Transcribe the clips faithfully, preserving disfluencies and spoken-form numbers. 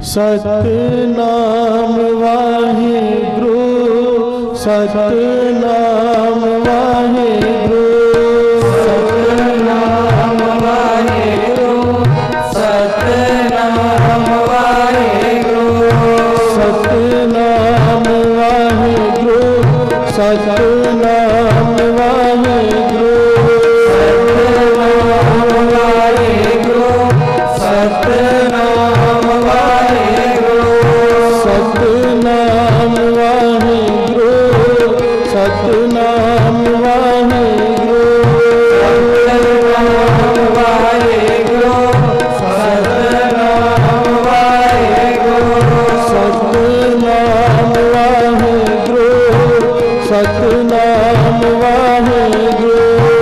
सतनाम वाहिगुरु सतनाम वाहिगुरु सतनाम वाहिगुरु सतनाम वाहिगुरु सतनाम वाहिगुरु सतनाम वाहिगुरु सतनाम वाहिगुरु सतनाम वाहिगुरु सतनाम वाहिगुरु सतनाम वाहिगुरु सतनाम वाहिगुरु सतनाम वाहिगुरु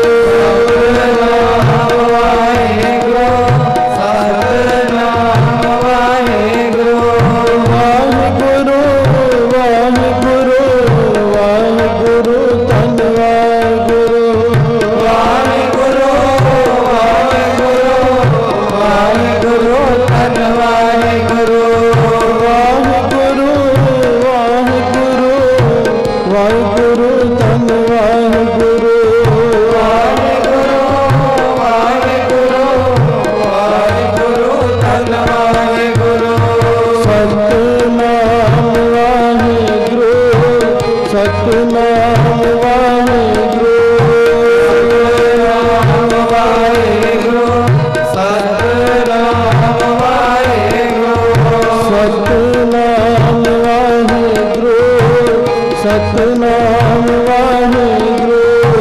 सतनाम वाहिगुरु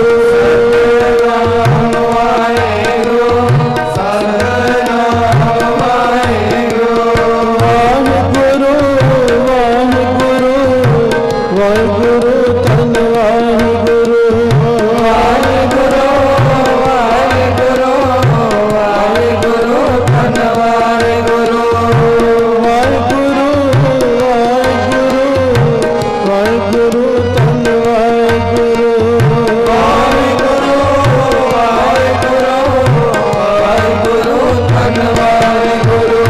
सतनाम वाहिगुरु सतनाम वाहिगुरु वाहिगुरु वाहिगुरु वाहिगुरु धन वाहिगुरु वाहिगुरु वाहिगुरु वाहिगुरु धन वाहिगुरु वाहिगुरु वाहिगुरु धन वाहिगुरु वाहिगुरु वाहिगुरु वाहिगुरु धन वाहिगुरु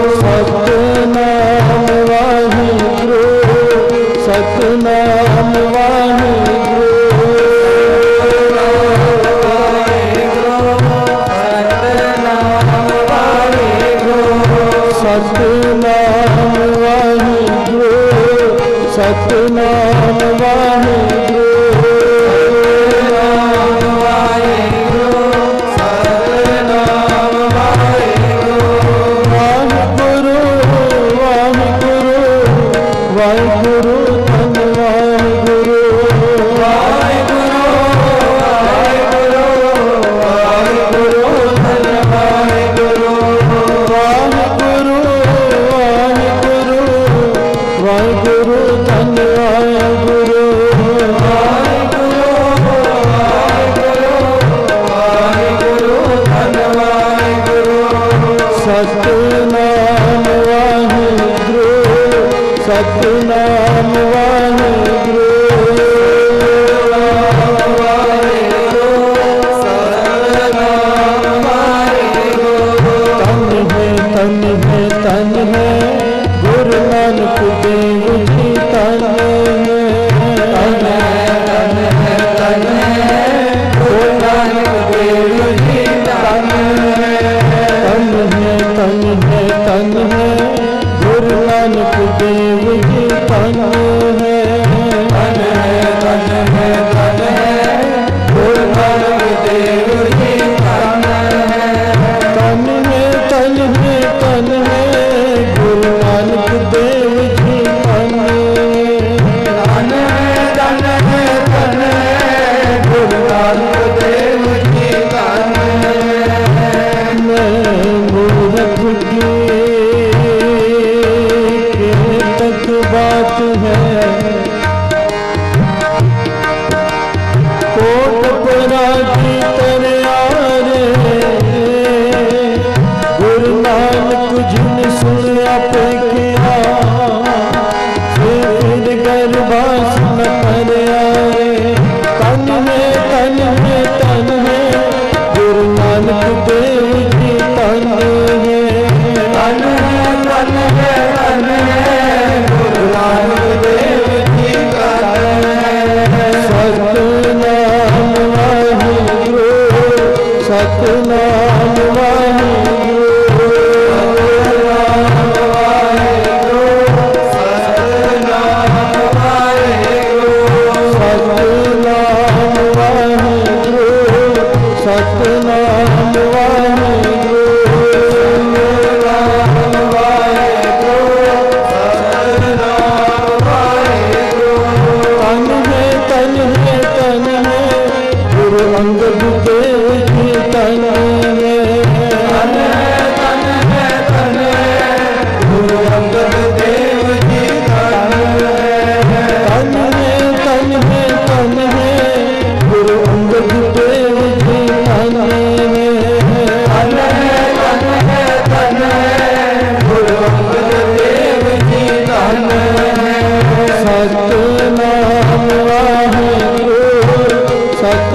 सतनाम वाहिगुरु सतनाम वाहिगुरु सतनाम वाहिगुरु सतनाम वाहिगुरु सतनाम वाहिगुरु वाहिगुरु वाहिगुरु धन वाहिगुरु वाहिगुरु वाहिगुरु वाहिगुरु धन वाहिगुरु वाहिगुरु वाहिगुरु वाहिगुरु धन वाहिगुरु वाहिगुरु वाहिगुरु वाहिगुरु धन वाहिगुरु सतनाम वाहिगुरु सतनाम वाहिगुरु तन है तन है गुरु नानक देव जी तन है तन है तन है गुरु नानक देव जी तन है तन है तन है तन है गुरु नानक देव जी तन है तन है तन है तन है गुरु नानक देव जी तन है तन है तन है तन है गुरु नानक देव जी तन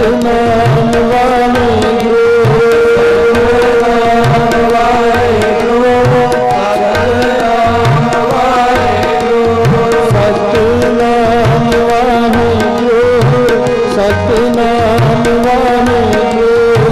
सतनाम वाहेगुरु सतनाम वाहेगुरु सतनाम वाहेगुरु सतनाम वाहेगुरु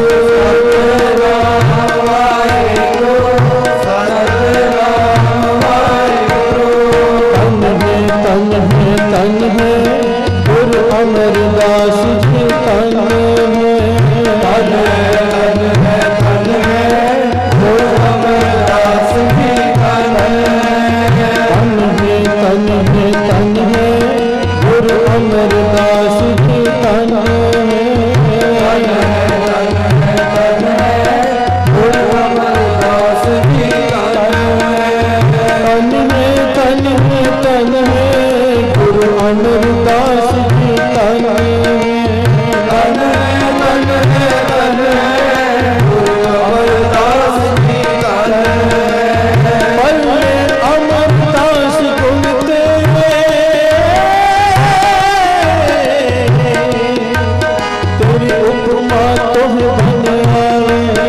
तन है गुरु अमरदास जी तन है तन तन है तन है गुरु अमरदास जी तन है तन है तन है तन है गुरु अमरदास जी तन है तन है तन है गुरु अमरदास जी तन है तन है तन है तन है गुरु अमरदास जी तन तन तन है तन गुरु अमरदास जी तन पल्ले अमरदास गुण तेरे तेरी उपमा तुह बनावे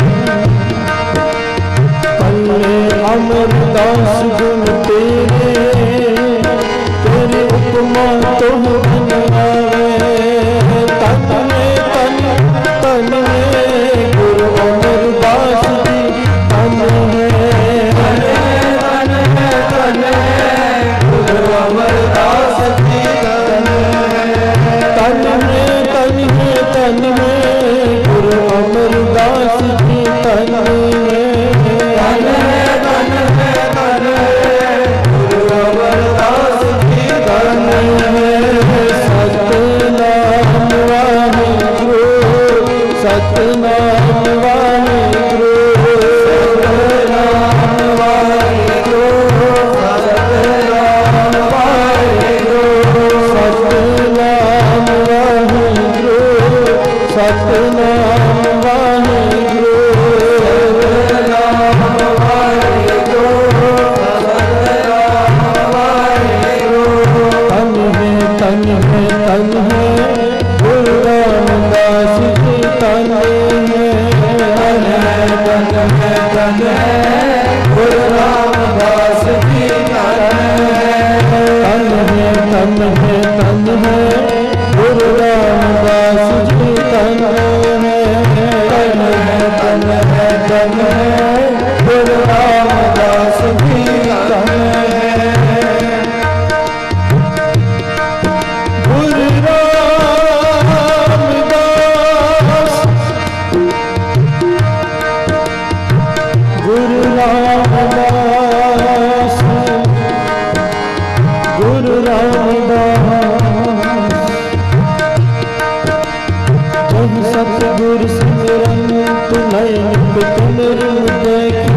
पल्ले अमरदास गुण तेरे तेरी उपमा तुम बनावे तन में तन तन में गुरु अमरदास जी तन है तन है तन है गुरु अमरदास जी तन तन है तन है तन है गुरु अमरदास जी तन तन है तन है तन है गुरु अमरदास सतनाम वाहेगुरु सतनाम वाहेगुरु सतनाम वाहेगुरु सतनाम वाहेगुरु सतनाम वाहेगुरु सतनाम वाहेगुरु सतनाम वाहेगुरु तन है तन है गुरु रामदास जी तन है तन है तन है तन है गुरु रामदास जी तन तन है तन है तन है गुरु रामदास जी तन तन है तन है तन है गुरु रामदास जी तन सतगुरु सिमरन नयन पितमर देखी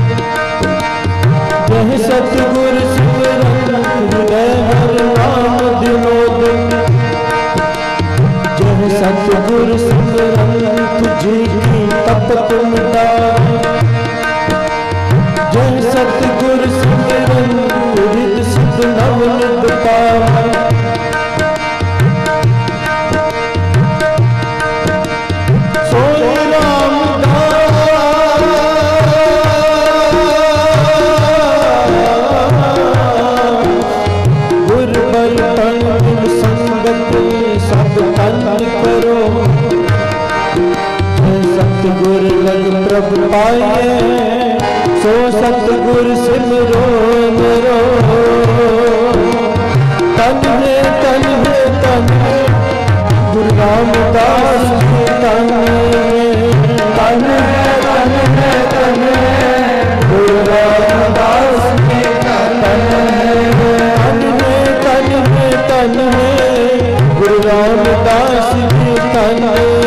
यह सतगुरु सिमरन हृदय हर नाम दिनोद यह सतगुरु सिमरन तुझे की तपत मिटावे यह सतगुरु सिमरन हृदय सिद्ध नवनित पावे सतगुरु लग प्रभ पाए सो सतगुरु सिमरो मेरो तन है तन है तन गुरु रामदास जी तन तन है तन है तन गुरु रामदास जी तन तन है तन है तन गुरु रामदास जी तन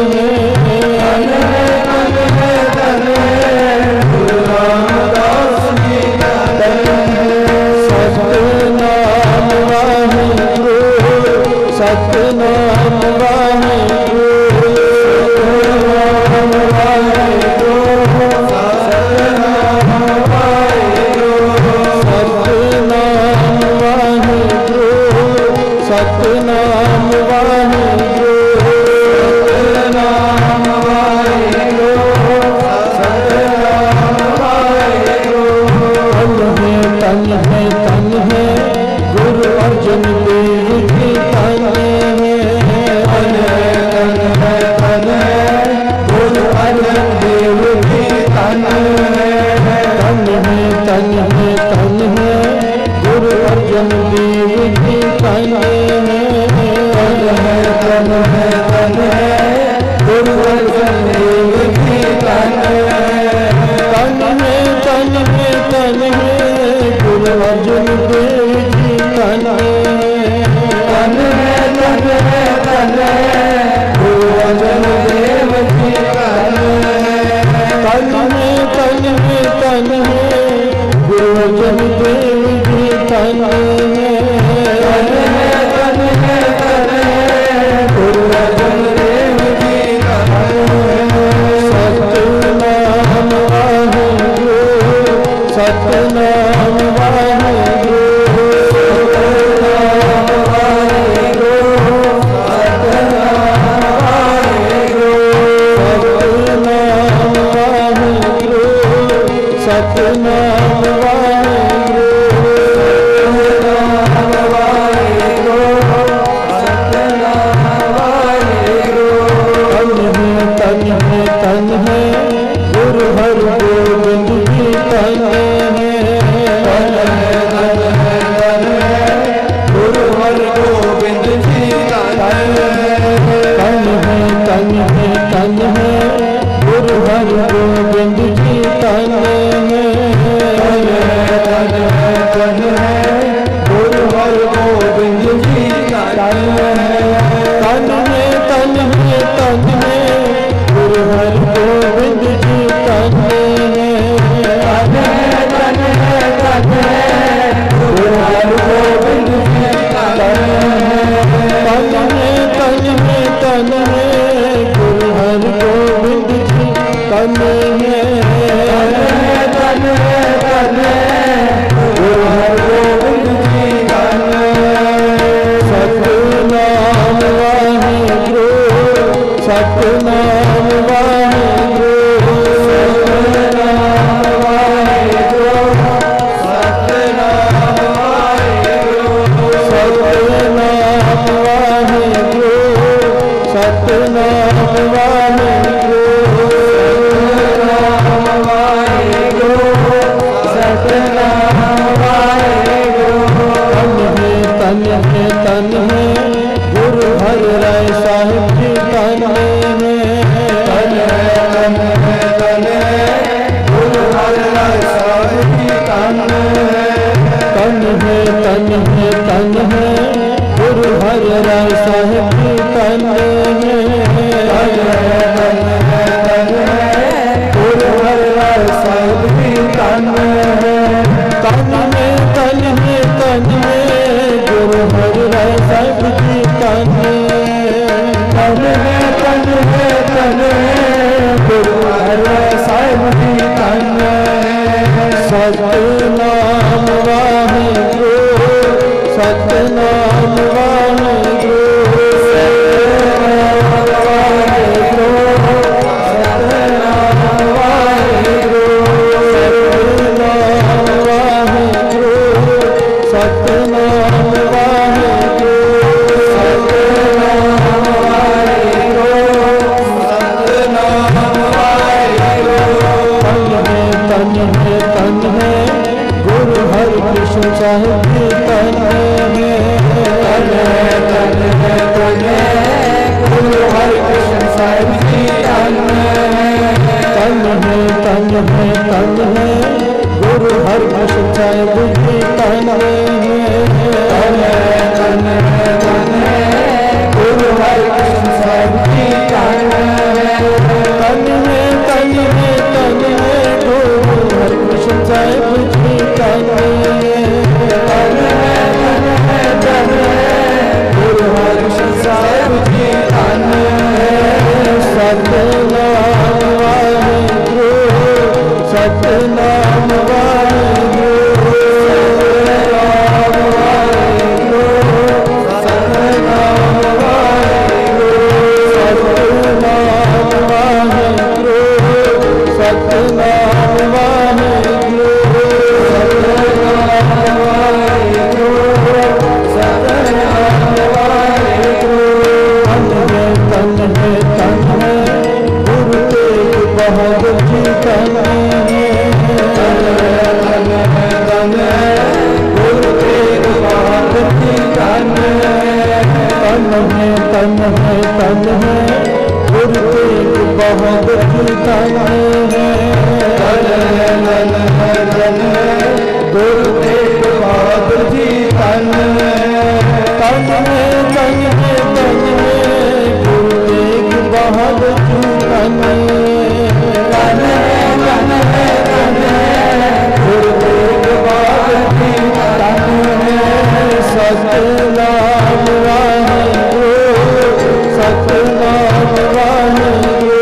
सतनाम वाहेगुरु सतनाम वाहेगुरु सतनाम वाहेगुरु सतनाम वाहेगुरु सतनाम वाहेगुरु तन है तन है तन है गुरु अर्जन देव जी तन तन है तन है तन है गुरु अर्जुन देव जी तन तन है तन है तन है गुरु अर्जन देव जी तन तन है तन है तन है गुरु अर्जुन देव जी तन तन है तन है तन है गुरु अर्जन देव जी तन सतनाम वाहेगुरु सतनाम वाहेगुरु सतनाम वाहेगुरु तन है तन है गुरु हर गोविंद जी तन है तन है तन है तन है गुरु हर गोविंद जी तन तन है तन है तन है गुरु हर गोविंद जी तन तन है तन है तन है गुरु हर गोविंद जी तन तन है तन है तन है गुरु हर गोविंद जी तन तन है तन है तन है गुरु हर गोविंद जी तन तन है तन है तन है गुरु हर गोविंद जी तन तन है तन है तन है गुरु हर गोविंद जी तन सतनाम वाहेगुरु सतनाम वाहेगुरु सतनाम वाहेगुरु सतनाम वाहेगुरु सतनाम वाहेगुरु सतनाम वाहेगुरु सतनाम वाहेगुरु तन है तन है तन है गुरु हर राय साहिब जी तन तन है तन है तन है गुरु हर राय साहिब जी तन तन है तन है तन है गुरु हर राय साहिब जी तन तन है तन है तन है गुरु हर राय साहिब जी तन तन है तन है तन है गुरु हर राय साहिब जी तन तन है तन है तन है गुरु हर राय साहिब जी तन सतनाम वाहेगुरु सतनाम वाहेगुरु सतनाम वाहेगुरु तन है तन है गुरु हरि कृष्ण साहिब जी तन है तन है तन है तन है गुरु हरि कृष्ण साहिब जी तन तन है तन है तन है गुरु हरि कृष्ण साहिब जी तन तन है तन है तन है गुरु हरि कृष्ण साहिब जी तन तन है तन है तन है गुरु हरि कृष्ण साहिब जी तन तन है तन है तन है गुरु हरि कृष्ण साहिब जी तन सतनाम वाहेगुरु सतनाम वाहेगुरु सतनाम वाहेगुरु सतनाम वाहेगुरु सतनाम वाहेगुरु है तन है तन है गुरु तेग बहादुर जी तन है तन है तन है तन है गुरु तेग बहादुर जी तन है तन है तन है तन है गुरु तेग बहादुर जी तन है तन है तन है तन है गुरु तेग बहादुर जी तन है सतनाम वाहिगुरु सतनाम वाहिगुरु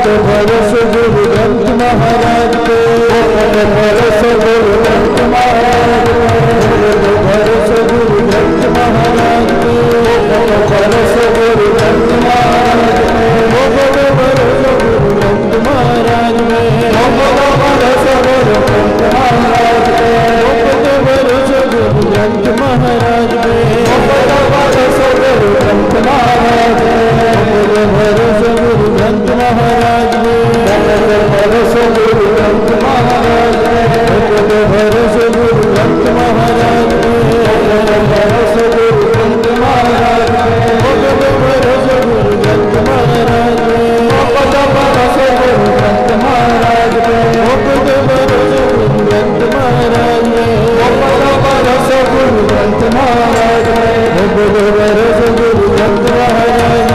बरस गुरु ग्रंथ महाराज के बरस गुरु ग्रंथ महाराज बरस गुरु ग्रंथ महाराज के बरस गुरु ग्रंथ महाराज बरस गुरु ग्रंथ महाराज में बरस गुरु ग्रंथ महाराज बरस गुरु ग्रंथ महाराज में बरस गुरु ग्रंथ महाराज बरस गुरु ग्रंथ महाराज बरस गुरु ग्रंथ महाराज बरस गुरु ग्रंथ महाराज बरस गुरु ग्रंथ महाराज बरस गुरु ग्रंथ महाराज बरस गुरु ग्रंथ महाराज बरस गुरु ग्रंथ महाराज बरस गुरु ग्रंथ महाराज बरस गुरु ग्रंथ महाराज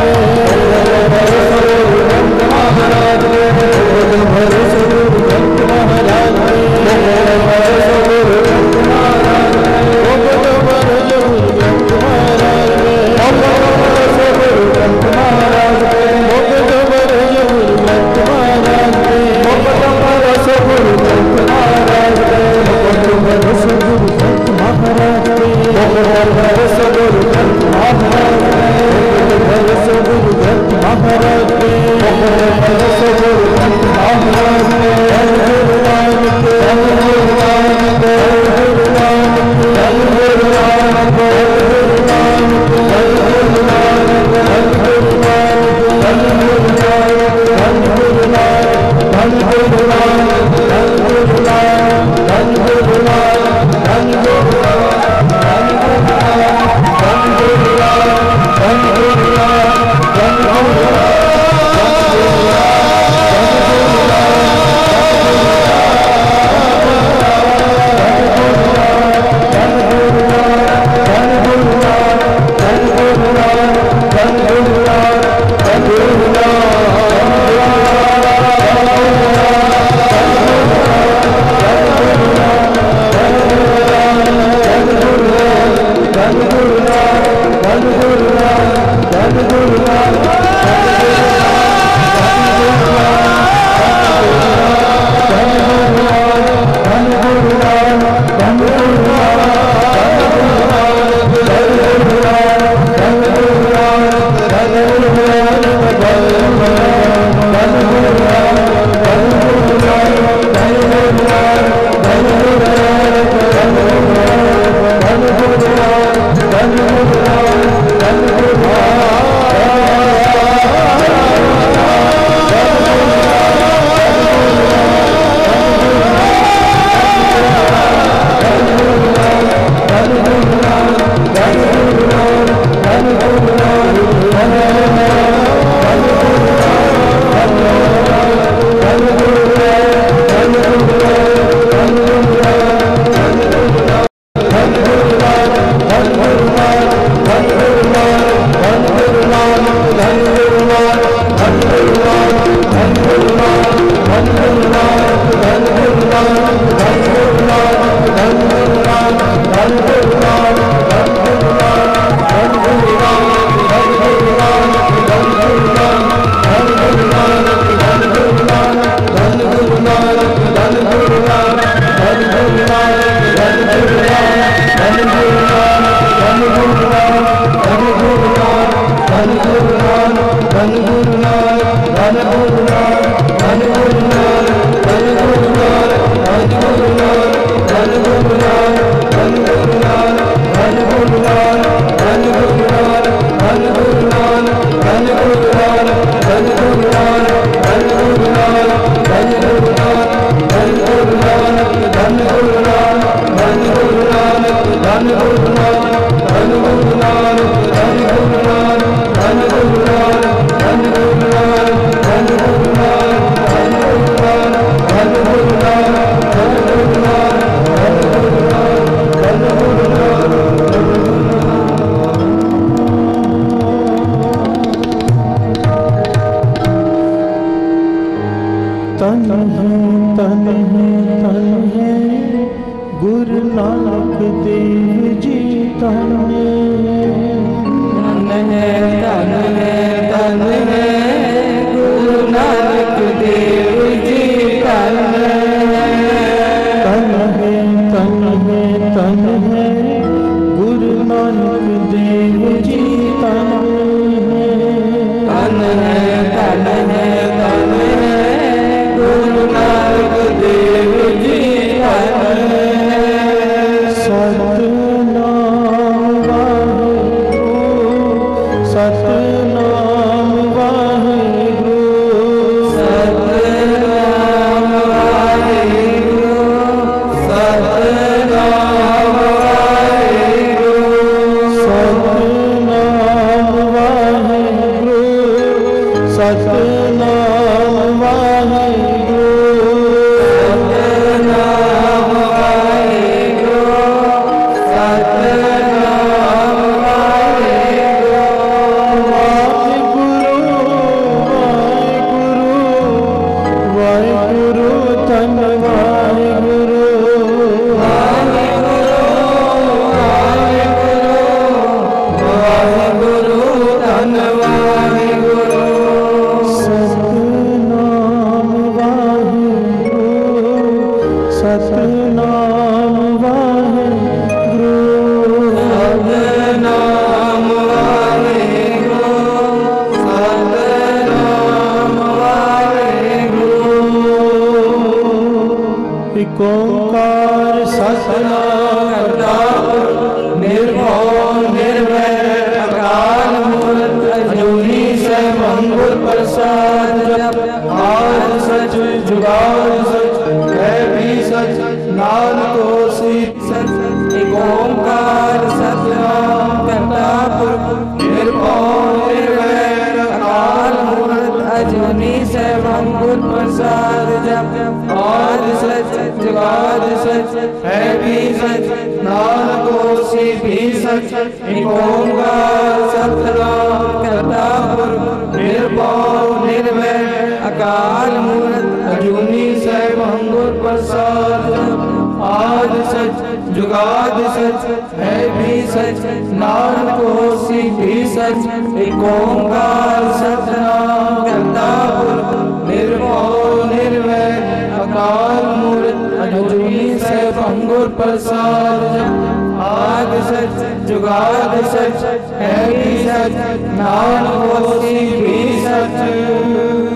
भरस गुरु ग्रंथ महाराज भरस गुरु ग्रंथ महाराज भरस गुरु ग्रंथ महाराज भरस गुरु ग्रंथ महाराज भरस गुरु ग्रंथ महाराज भरस गुरु ग्रंथ महाराज भरस गुरु ग्रंथ महाराज भरस गुरु ग्रंथ महाराज भरस गुरु ग्रंथ महाराज भरस गुरु ग्रंथ महाराज गुरु नानक देव जी तन है तन है तन है गुरु नानक ਸਤਨਾਮ ਵਾਹਿਗੁਰੂ ਸਤਨਾਮ ਵਾਹਿਗੁਰੂ ਸਤਨਾਮ ਵਾਹਿਗੁਰੂ ਏਕ ਓੰਕਾਰ ਸਤਨਾਮ ਕਰਤਾ ਪੁਰਖ ਨਿਰਭਉ ਨਿਰਵੈਰ ਅਕਾਲ ਮੂਰਤ ਅਜੂਨੀ ਸੈਭੰ ਗੁਰ ਪ੍ਰਸਾਦ ਜਪ ਆਦਿ ਸਚ ਜੁਗਾਦਿ ਸਚ ਹੈ ਵੀ ਸਚ ਨਾਨਕ ਹੋਸੀ ਸਚ ਏਕ ਓੰਕਾਰ ਸਤਨਾਮ ਕਰਤਾ ਪੁਰਖ ਨਿਰਭਉ ਨਿਰਵੈਰ ਅਕਾਲ ਮੂਰਤ ਅਜੂਨੀ ਸੈਭੰ ਗੁਰ ਪ੍ਰਸਾਦ ਜਪ ਆਦਿ ਸਚ ਜੁਗਾਦਿ ਸਚ ਹੈ ਵੀ ਸਚ ਨਾਨਕ ਹੋਸੀ ਵੀ ਸਚ ਏਕ ਓੰਕਾਰ ਸਤਨਾਮ ਕਰਤਾ ਪੁਰਖ ਨਿਰਭਉ ਨਿਰਵੈਰ ਅਕਾਲ ਮੂਰਤ ਅਜੂਨੀ ਸੈਭੰ ਗੁਰ ਪ੍ਰਸਾਦ ਆਦਿ ਸਚ ਜੁਗਾਦਿ ਸਚ ਹੈ ਵੀ ਸਚ ਨਾਨਕ ਹੋਸੀ ਵੀ ਸਚ ਏਕ ਓੰਕਾਰ ਸਤਨਾਮ ਕਰਤਾ ਪੁਰਖ ਨਿਰਭਉ ਨਿਰਵੈਰ ਅਕਾਲ ਮੂਰਤ ਅਜੂਨੀ ਸੈਭੰ ਗੁਰ ਪ੍ਰਸਾਦ ਆਦਿ ਸਚ ਜੁਗਾਦਿ ਸਚ ਹੈ ਵੀ ਸਚ ਨਾਨਕ ਹੋਸੀ ਵੀ ਸਚ।